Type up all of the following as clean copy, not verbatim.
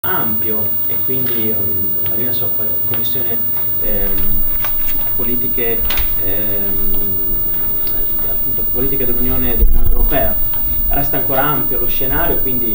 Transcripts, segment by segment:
ampio e quindi Marina si occupa di commissione politiche, appunto, politiche dell'Unione Europea. Resta ancora ampio lo scenario, quindi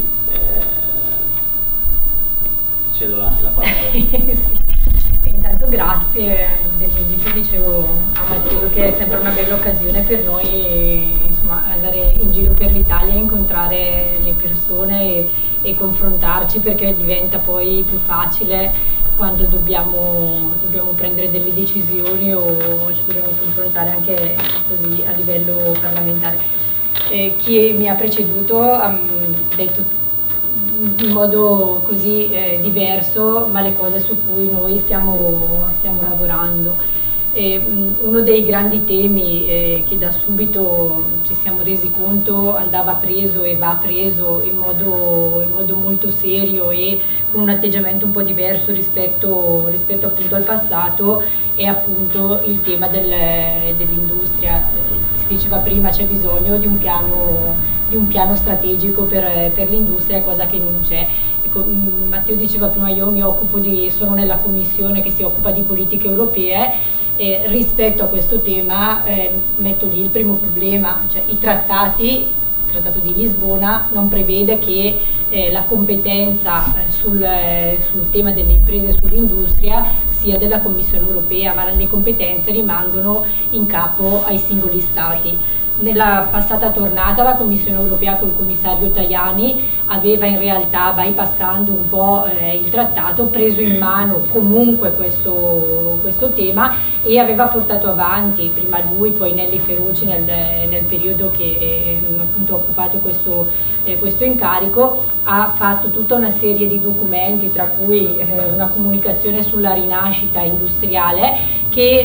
cedo la parola. Sì. Intanto grazie dell'invito, dicevo a Matteo che è sempre una bella occasione per noi, insomma, andare in giro per l'Italia, incontrare le persone e confrontarci, perché diventa poi più facile quando dobbiamo prendere delle decisioni o ci dobbiamo confrontare anche così a livello parlamentare. Chi mi ha preceduto ha detto in modo così diverso, ma le cose su cui noi stiamo lavorando. Uno dei grandi temi che da subito ci siamo resi conto andava preso e va preso in modo molto serio e con un atteggiamento un po' diverso rispetto appunto al passato è appunto il tema dell'industria. Si diceva prima, c'è bisogno di un piano strategico per l'industria, cosa che non c'è. Ecco, Matteo diceva prima, io sono nella commissione che si occupa di politiche europee. Rispetto a questo tema metto lì il primo problema, cioè il Trattato di Lisbona non prevede che la competenza sul tema delle imprese e sull'industria sia della Commissione europea, ma le competenze rimangono in capo ai singoli Stati. Nella passata tornata la Commissione europea col commissario Tajani aveva in realtà, bypassando un po' il trattato, preso in mano comunque questo tema e aveva portato avanti, prima lui, poi Nelly Feroci nel periodo che appunto ha occupato questo incarico, ha fatto tutta una serie di documenti, tra cui una comunicazione sulla rinascita industriale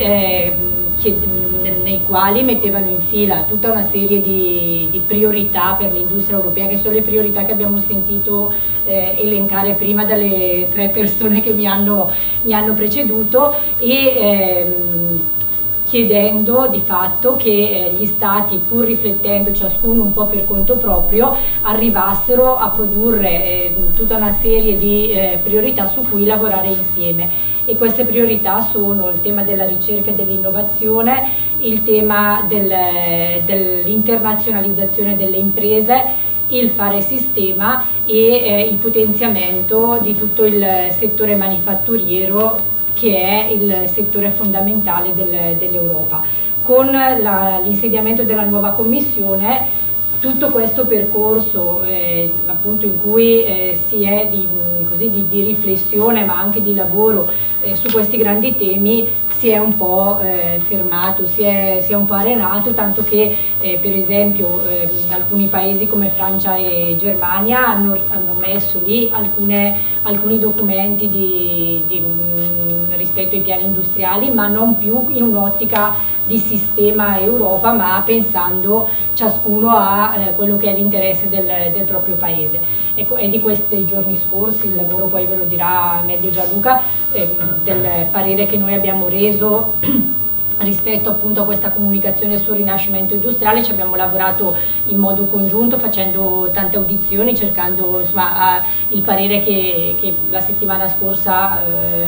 nei quali mettevano in fila tutta una serie di priorità per l'industria europea, che sono le priorità che abbiamo sentito elencare prima dalle tre persone che mi hanno preceduto, e chiedendo di fatto che gli Stati, pur riflettendo ciascuno un po' per conto proprio, arrivassero a produrre tutta una serie di priorità su cui lavorare insieme. E queste priorità sono il tema della ricerca e dell'innovazione, il tema dell'internazionalizzazione delle imprese, il fare sistema e il potenziamento di tutto il settore manifatturiero, che è il settore fondamentale dell'Europa. Con l'insediamento della nuova Commissione, tutto questo percorso appunto in cui si è di riflessione ma anche di lavoro su questi grandi temi si è un po' fermato, si è un po' arenato, tanto che per esempio alcuni paesi come Francia e Germania hanno messo lì alcuni documenti rispetto ai piani industriali, ma non più in un'ottica di sistema Europa, ma pensando ciascuno a quello che è l'interesse del proprio paese. Ecco, è di questi giorni scorsi, il lavoro poi ve lo dirà meglio Gianluca, del parere che noi abbiamo reso rispetto appunto a questa comunicazione sul rinascimento industriale. Ci abbiamo lavorato in modo congiunto, facendo tante audizioni, cercando insomma il parere che la settimana scorsa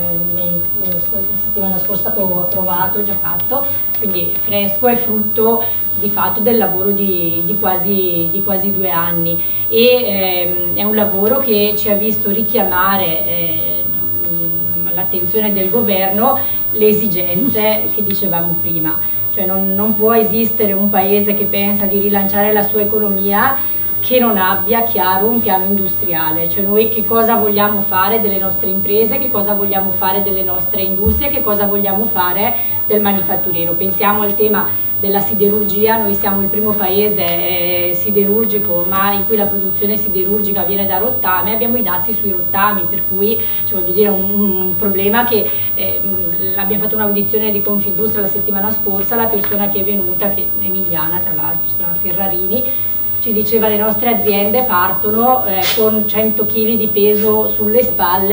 è stato approvato, già fatto, quindi fresco, è frutto di fatto del lavoro di quasi 2 anni, e è un lavoro che ci ha visto richiamare l'attenzione del governo, le esigenze che dicevamo prima. Cioè non può esistere un paese che pensa di rilanciare la sua economia che non abbia chiaro un piano industriale, cioè noi che cosa vogliamo fare delle nostre imprese, che cosa vogliamo fare delle nostre industrie, che cosa vogliamo fare del manifatturiero. Pensiamo al tema della siderurgia, noi siamo il primo paese siderurgico, ma in cui la produzione siderurgica avviene da rottame, abbiamo i dazi sui rottami, per cui cioè, voglio dire, un problema che abbiamo fatto un'audizione di Confindustria la settimana scorsa, la persona che è venuta, che è emiliana tra l'altro, si chiama Ferrarini, ci diceva: le nostre aziende partono con 100 kg di peso sulle spalle,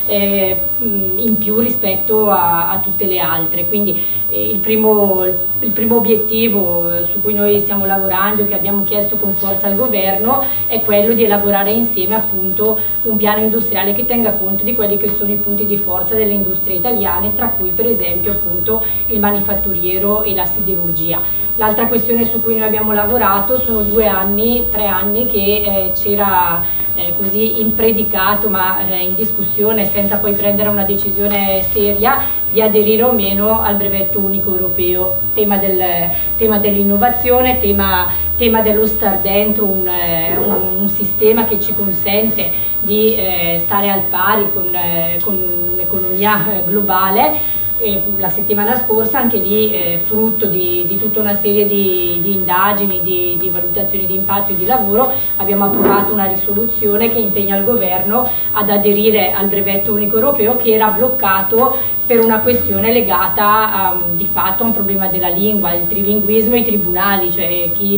in più rispetto a tutte le altre. Quindi il primo obiettivo su cui noi stiamo lavorando e che abbiamo chiesto con forza al governo è quello di elaborare insieme appunto un piano industriale che tenga conto di quelli che sono i punti di forza delle industrie italiane, tra cui per esempio appunto il manifatturiero e la siderurgia. L'altra questione su cui noi abbiamo lavorato sono 3 anni che c'era così impredicato ma in discussione senza poi prendere una decisione seria di aderire o meno al brevetto unico europeo, tema dell'innovazione, tema dello star dentro un sistema che ci consente di stare al pari con l'economia globale. La settimana scorsa, anche lì frutto di tutta una serie di indagini, di valutazioni di impatto e di lavoro, abbiamo approvato una risoluzione che impegna il governo ad aderire al brevetto unico europeo, che era bloccato per una questione legata di fatto a un problema della lingua, il trilinguismo e i tribunali, cioè chi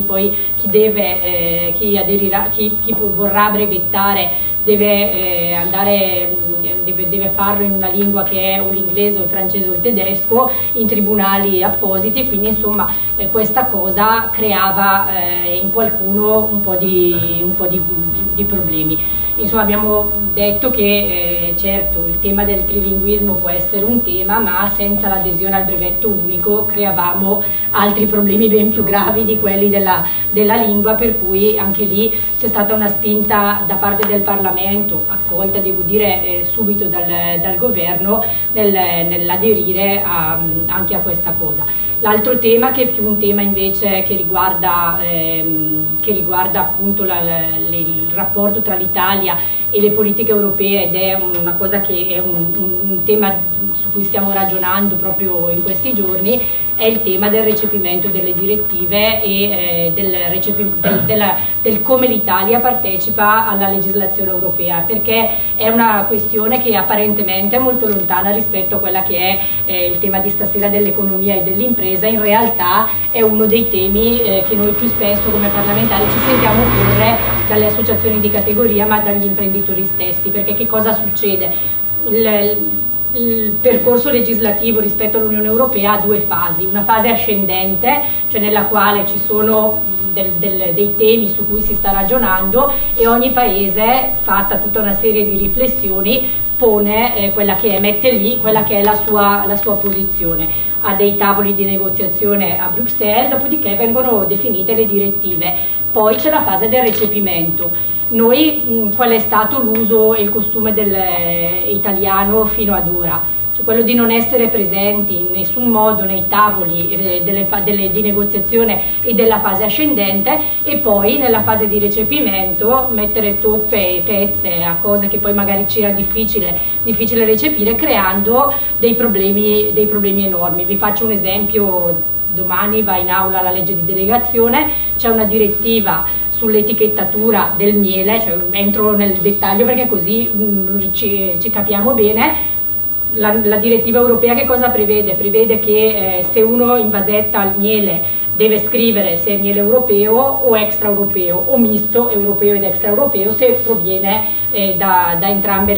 vorrà brevettare deve farlo in una lingua che è o l'inglese o il francese o il tedesco in tribunali appositi, e quindi insomma questa cosa creava in qualcuno un po' di problemi. Insomma abbiamo detto che certo il tema del trilinguismo può essere un tema, ma senza l'adesione al brevetto unico creavamo altri problemi ben più gravi di quelli della lingua, per cui anche lì c'è stata una spinta da parte del Parlamento, accolta devo dire subito dal governo, nell'aderire anche a questa cosa. L'altro tema, che è più un tema invece che riguarda appunto il rapporto tra l'Italia e le politiche europee, ed è una cosa che è un tema su cui stiamo ragionando proprio in questi giorni, è il tema del recepimento delle direttive e del come l'Italia partecipa alla legislazione europea, perché è una questione che apparentemente è molto lontana rispetto a quella che è il tema di stasera dell'economia e dell'impresa. In realtà è uno dei temi che noi più spesso come parlamentari ci sentiamo porre dalle associazioni di categoria, ma dagli imprenditori stessi, perché che cosa succede? Il percorso legislativo rispetto all'Unione Europea ha 2 fasi, una fase ascendente, cioè nella quale ci sono dei temi su cui si sta ragionando e ogni paese, fatta tutta una serie di riflessioni, pone mette lì quella che è la sua posizione. Ha dei tavoli di negoziazione a Bruxelles, dopodiché vengono definite le direttive. Poi c'è la fase del recepimento. Noi qual è stato l'uso e il costume italiano fino ad ora? Cioè quello di non essere presenti in nessun modo nei tavoli di negoziazione e della fase ascendente, e poi nella fase di recepimento mettere toppe e pezze a cose che poi magari ci era difficile recepire, creando dei problemi enormi. Vi faccio un esempio: domani va in aula la legge di delegazione, c'è una direttiva sull'etichettatura del miele, cioè entro nel dettaglio perché così ci capiamo bene. La direttiva europea che cosa prevede? Prevede che se uno invasetta il miele deve scrivere se è miele europeo o extraeuropeo, o misto europeo ed extraeuropeo, se proviene da entrambe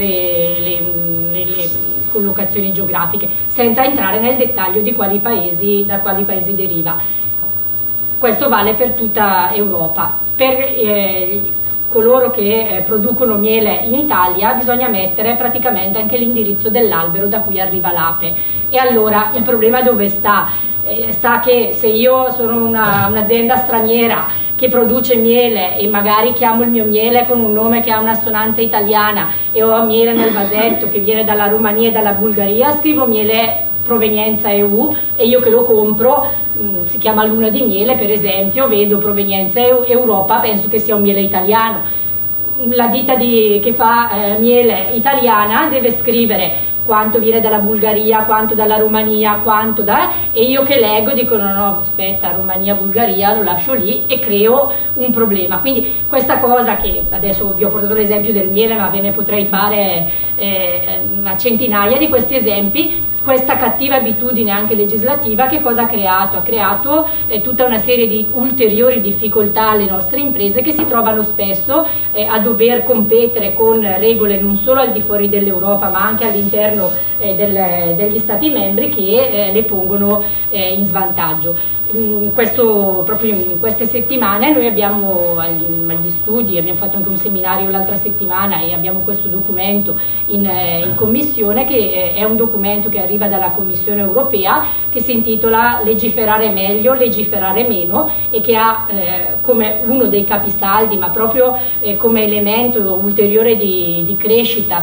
le collocazioni geografiche, senza entrare nel dettaglio da quali paesi deriva. Questo vale per tutta Europa. Per coloro che producono miele in Italia bisogna mettere praticamente anche l'indirizzo dell'albero da cui arriva l'ape. E allora il problema dove sta? Sta che se io sono un'azienda straniera che produce miele e magari chiamo il mio miele con un nome che ha un'assonanza italiana e ho miele nel vasetto che viene dalla Romania e dalla Bulgaria, scrivo miele provenienza EU e io che lo compro, si chiama luna di miele per esempio, vedo provenienza Europa, penso che sia un miele italiano. La ditta che fa miele italiana deve scrivere quanto viene dalla Bulgaria, quanto dalla Romania, e io che leggo dico no, aspetta, Romania, Bulgaria, lo lascio lì e creo un problema. Quindi questa cosa, che adesso vi ho portato l'esempio del miele, ma ve ne potrei fare una centinaia di questi esempi, questa cattiva abitudine anche legislativa che cosa ha creato? Ha creato tutta una serie di ulteriori difficoltà alle nostre imprese che si trovano spesso a dover competere con regole non solo al di fuori dell'Europa ma anche all'interno degli Stati membri che le pongono in svantaggio. Proprio in queste settimane noi abbiamo agli studi, abbiamo fatto anche un seminario l'altra settimana e abbiamo questo documento in commissione, che è un documento che arriva dalla Commissione europea, che si intitola Legiferare meglio, legiferare meno, e che ha come uno dei capisaldi, ma proprio come elemento ulteriore di crescita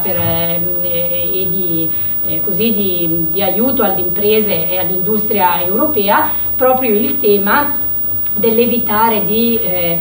e di aiuto alle imprese e all'industria europea, proprio il tema dell'evitare di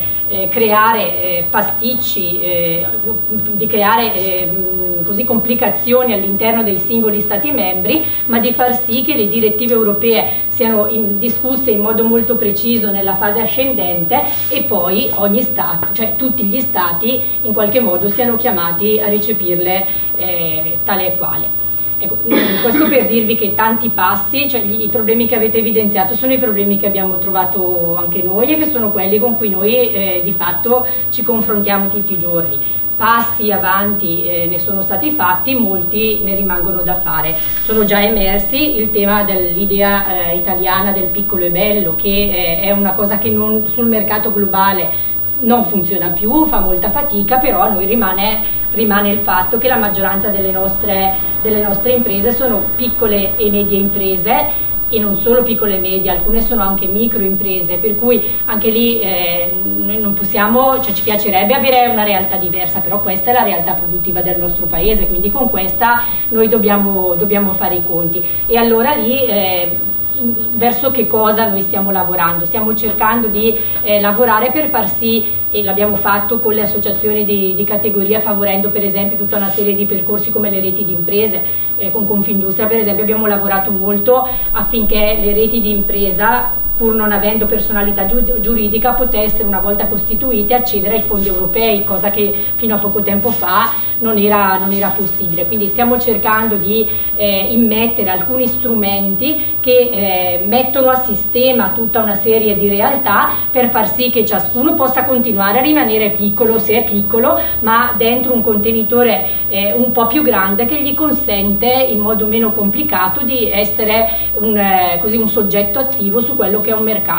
creare pasticci, di creare complicazioni all'interno dei singoli Stati membri, ma di far sì che le direttive europee siano discusse in modo molto preciso nella fase ascendente e poi ogni Stato, cioè tutti gli Stati in qualche modo siano chiamati a recepirle tale e quale. Ecco, questo per dirvi che tanti passi, cioè i problemi che avete evidenziato sono i problemi che abbiamo trovato anche noi e che sono quelli con cui noi di fatto ci confrontiamo tutti i giorni. Passi avanti ne sono stati fatti, molti ne rimangono da fare. Sono già emersi il tema dell'idea italiana del piccolo e bello, che è una cosa che sul mercato globale non funziona più, fa molta fatica, però a noi rimane il fatto che la maggioranza delle nostre imprese sono piccole e medie imprese, e non solo piccole e medie, alcune sono anche microimprese, per cui anche lì noi non possiamo, cioè ci piacerebbe avere una realtà diversa, però questa è la realtà produttiva del nostro paese, quindi con questa noi dobbiamo fare i conti. E allora lì verso che cosa noi stiamo lavorando? Stiamo cercando di lavorare per far sì, e l'abbiamo fatto con le associazioni di categoria, favorendo per esempio tutta una serie di percorsi come le reti di imprese, con Confindustria per esempio abbiamo lavorato molto affinché le reti di impresa, pur non avendo personalità giuridica, potessero, una volta costituite, accedere ai fondi europei, cosa che fino a poco tempo fa non era possibile. Quindi stiamo cercando di immettere alcuni strumenti che mettono a sistema tutta una serie di realtà per far sì che ciascuno possa continuare a rimanere piccolo, se è piccolo, ma dentro un contenitore un po' più grande, che gli consente in modo meno complicato di essere un soggetto attivo su quello che è un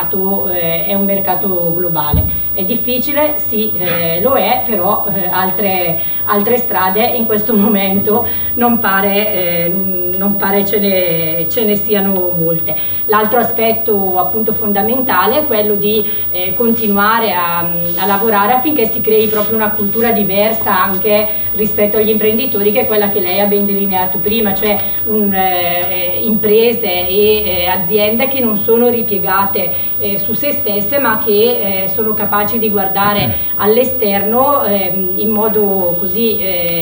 mercato globale. È difficile? Sì, lo è, però altre strade in questo momento non pare ce ne siano molte. L'altro aspetto appunto fondamentale è quello di continuare a lavorare affinché si crei proprio una cultura diversa anche rispetto agli imprenditori, che è quella che lei ha ben delineato prima, cioè imprese e aziende che non sono ripiegate su se stesse, ma che sono capaci di guardare all'esterno in modo così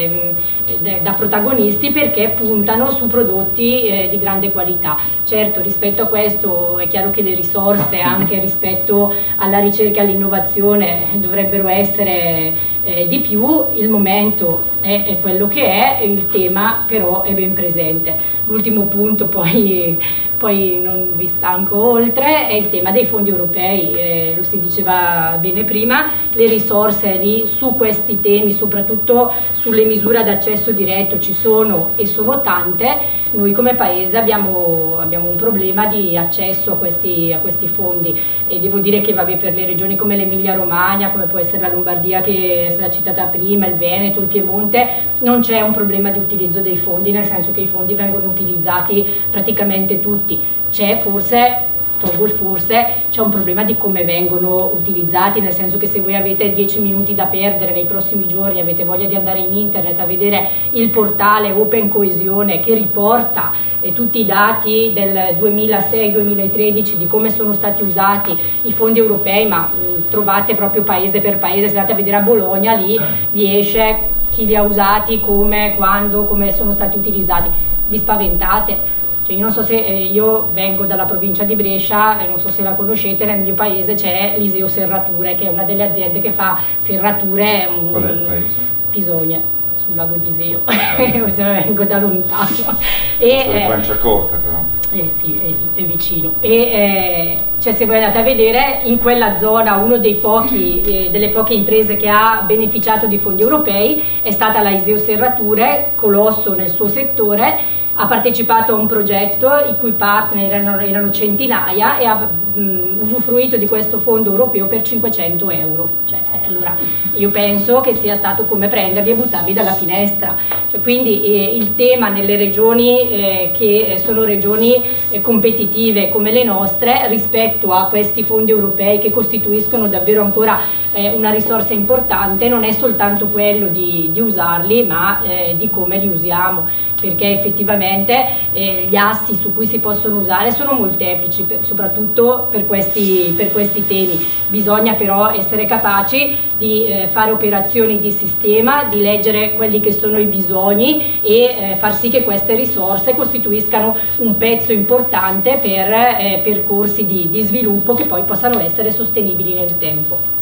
da protagonisti, perché puntano su prodotti di grande qualità. Certo, rispetto a questo è chiaro che le risorse anche rispetto alla ricerca e all'innovazione dovrebbero essere di più. Il momento è quello che è, il tema però è ben presente. L'ultimo punto, poi non vi stanco oltre, è il tema dei fondi europei. Lo si diceva bene prima, le risorse lì su questi temi, soprattutto sulle misure ad accesso diretto, ci sono e sono tante. Noi come Paese abbiamo un problema di accesso a questi fondi, e devo dire che per le regioni come l'Emilia Romagna, come può essere la Lombardia che è stata citata prima, il Veneto, il Piemonte, non c'è un problema di utilizzo dei fondi, nel senso che i fondi vengono utilizzati praticamente tutti. C'è forse, tolgo il forse, c'è un problema di come vengono utilizzati, nel senso che se voi avete 10 minuti da perdere nei prossimi giorni, avete voglia di andare in internet a vedere il portale Open Coesione che riporta tutti i dati del 2006-2013 di come sono stati usati i fondi europei, ma trovate proprio paese per paese, se andate a vedere a Bologna lì vi esce chi li ha usati, come, quando, come sono stati utilizzati. Vi spaventate? Cioè, io non so se io vengo dalla provincia di Brescia, non so se la conoscete, nel mio paese c'è l'Iseo Serrature, che è una delle aziende che fa serrature. Qual è il paese? Pisogne. sul lago di Iseo, vengo da lontano. Franciacorta però. Sì, è vicino. Cioè, se voi andate a vedere, in quella zona uno delle poche imprese che ha beneficiato di fondi europei è stata la Iseo Serrature, colosso nel suo settore. Ha partecipato a un progetto i cui partner erano centinaia e ha usufruito di questo fondo europeo per 500 euro. Cioè, allora io penso che sia stato come prenderli e buttarli dalla finestra. Cioè, quindi il tema nelle regioni che sono regioni competitive come le nostre rispetto a questi fondi europei che costituiscono davvero ancora una risorsa importante non è soltanto quello di usarli, ma di come li usiamo, perché effettivamente gli assi su cui si possono usare sono molteplici, soprattutto per questi temi. Bisogna però essere capaci di fare operazioni di sistema, di leggere quelli che sono i bisogni e far sì che queste risorse costituiscano un pezzo importante per percorsi di sviluppo che poi possano essere sostenibili nel tempo.